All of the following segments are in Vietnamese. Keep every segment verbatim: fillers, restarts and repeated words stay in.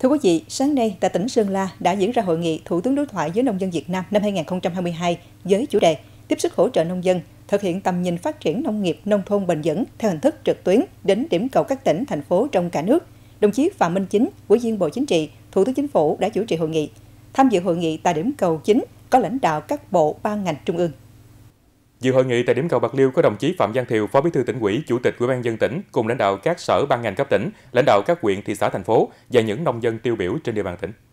Thưa quý vị, sáng nay tại tỉnh Sơn La đã diễn ra hội nghị Thủ tướng đối thoại với nông dân Việt Nam năm hai nghìn không trăm hai mươi hai với chủ đề tiếp sức hỗ trợ nông dân, thực hiện tầm nhìn phát triển nông nghiệp nông thôn bền vững theo hình thức trực tuyến đến điểm cầu các tỉnh, thành phố trong cả nước. Đồng chí Phạm Minh Chính, Ủy viên Bộ Chính trị, Thủ tướng Chính phủ đã chủ trì hội nghị. Tham dự hội nghị tại điểm cầu chính có lãnh đạo các bộ, ban ngành trung ương. Dự hội nghị tại điểm cầu Bạc Liêu có đồng chí Phạm Văn Thiều, Phó Bí thư Tỉnh ủy, Chủ tịch Ủy ban nhân dân tỉnh cùng lãnh đạo các sở ban ngành cấp tỉnh, lãnh đạo các huyện, thị xã, thành phố và những nông dân tiêu biểu trên địa bàn tỉnh.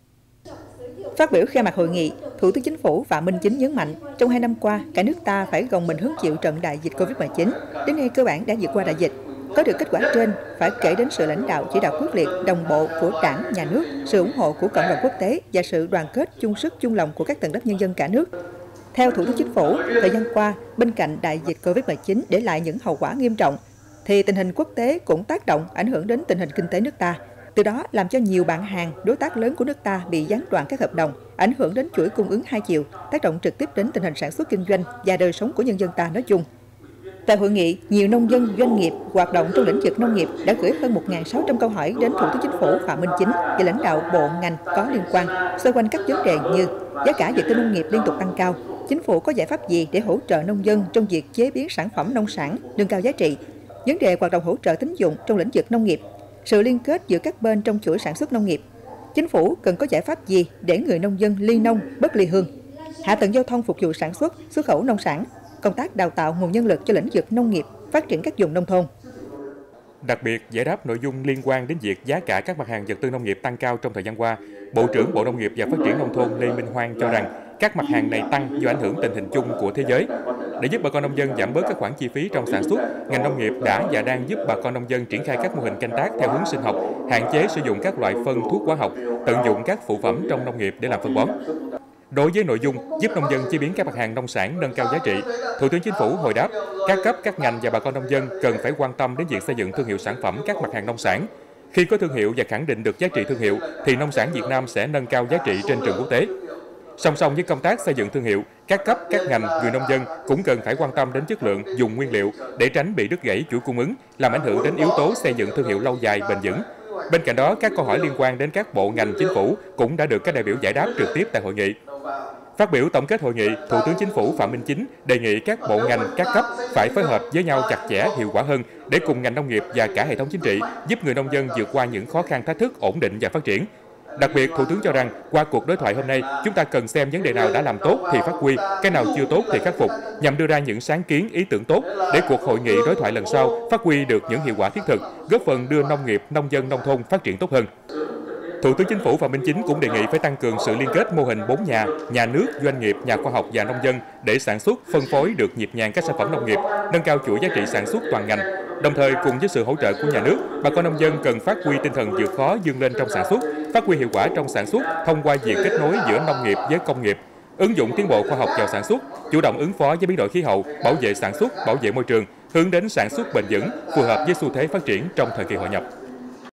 Phát biểu khai mạc hội nghị, Thủ tướng Chính phủ Phạm Minh Chính nhấn mạnh, trong hai năm qua, cả nước ta phải gồng mình hứng chịu trận đại dịch Covid mười chín, đến nay cơ bản đã vượt qua đại dịch. Có được kết quả trên phải kể đến sự lãnh đạo chỉ đạo quyết liệt, đồng bộ của Đảng, Nhà nước, sự ủng hộ của cộng đồng quốc tế và sự đoàn kết chung sức chung lòng của các tầng lớp nhân dân cả nước. Theo Thủ tướng Chính phủ, thời gian qua, bên cạnh đại dịch Covid mười chín để lại những hậu quả nghiêm trọng, thì tình hình quốc tế cũng tác động ảnh hưởng đến tình hình kinh tế nước ta. Từ đó làm cho nhiều bạn hàng, đối tác lớn của nước ta bị gián đoạn các hợp đồng, ảnh hưởng đến chuỗi cung ứng hai chiều, tác động trực tiếp đến tình hình sản xuất kinh doanh và đời sống của nhân dân ta nói chung. Tại hội nghị, nhiều nông dân, doanh nghiệp hoạt động trong lĩnh vực nông nghiệp đã gửi hơn một nghìn sáu trăm câu hỏi đến Thủ tướng Chính phủ Phạm Minh Chính và lãnh đạo bộ ngành có liên quan xoay quanh các vấn đề như giá cả vật tư nông nghiệp liên tục tăng cao, Chính phủ có giải pháp gì để hỗ trợ nông dân trong việc chế biến sản phẩm nông sản, nâng cao giá trị, vấn đề hoạt động hỗ trợ tín dụng trong lĩnh vực nông nghiệp, sự liên kết giữa các bên trong chuỗi sản xuất nông nghiệp. Chính phủ cần có giải pháp gì để người nông dân ly nông bất ly hương, hạ tầng giao thông phục vụ sản xuất, xuất khẩu nông sản, công tác đào tạo nguồn nhân lực cho lĩnh vực nông nghiệp, phát triển các vùng nông thôn. Đặc biệt, giải đáp nội dung liên quan đến việc giá cả các mặt hàng vật tư nông nghiệp tăng cao trong thời gian qua, Bộ trưởng Bộ Nông nghiệp và Phát triển Nông thôn Lê Minh Hoan cho rằng các mặt hàng này tăng do ảnh hưởng tình hình chung của thế giới. Để giúp bà con nông dân giảm bớt các khoản chi phí trong sản xuất, ngành nông nghiệp đã và đang giúp bà con nông dân triển khai các mô hình canh tác theo hướng sinh học, hạn chế sử dụng các loại phân thuốc hóa học, tận dụng các phụ phẩm trong nông nghiệp để làm phân bón. Đối với nội dung giúp nông dân chế biến các mặt hàng nông sản nâng cao giá trị, Thủ tướng Chính phủ hồi đáp, các cấp, các ngành và bà con nông dân cần phải quan tâm đến việc xây dựng thương hiệu sản phẩm các mặt hàng nông sản. Khi có thương hiệu và khẳng định được giá trị thương hiệu, thì nông sản Việt Nam sẽ nâng cao giá trị trên trường quốc tế. Song song với công tác xây dựng thương hiệu, các cấp, các ngành, người nông dân cũng cần phải quan tâm đến chất lượng, dùng nguyên liệu để tránh bị đứt gãy chuỗi cung ứng, làm ảnh hưởng đến yếu tố xây dựng thương hiệu lâu dài, bền vững. Bên cạnh đó, các câu hỏi liên quan đến các bộ ngành chính phủ cũng đã được các đại biểu giải đáp trực tiếp tại hội nghị. Phát biểu tổng kết hội nghị, Thủ tướng Chính phủ Phạm Minh Chính đề nghị các bộ ngành, các cấp phải phối hợp với nhau chặt chẽ, hiệu quả hơn để cùng ngành nông nghiệp và cả hệ thống chính trị giúp người nông dân vượt qua những khó khăn thách thức, ổn định và phát triển. Đặc biệt, Thủ tướng cho rằng qua cuộc đối thoại hôm nay, chúng ta cần xem vấn đề nào đã làm tốt thì phát huy, cái nào chưa tốt thì khắc phục, nhằm đưa ra những sáng kiến, ý tưởng tốt để cuộc hội nghị đối thoại lần sau phát huy được những hiệu quả thiết thực, góp phần đưa nông nghiệp, nông dân, nông thôn phát triển tốt hơn. Thủ tướng Chính phủ Phạm Minh Chính cũng đề nghị phải tăng cường sự liên kết mô hình bốn nhà, nhà nước, doanh nghiệp, nhà khoa học và nông dân để sản xuất, phân phối được nhịp nhàng các sản phẩm nông nghiệp, nâng cao chuỗi giá trị sản xuất toàn ngành. Đồng thời, cùng với sự hỗ trợ của nhà nước, bà con nông dân cần phát huy tinh thần vượt khó vươn lên trong sản xuất, phát huy hiệu quả trong sản xuất thông qua việc kết nối giữa nông nghiệp với công nghiệp, ứng dụng tiến bộ khoa học vào sản xuất, chủ động ứng phó với biến đổi khí hậu, bảo vệ sản xuất, bảo vệ môi trường, hướng đến sản xuất bền vững, phù hợp với xu thế phát triển trong thời kỳ hội nhập.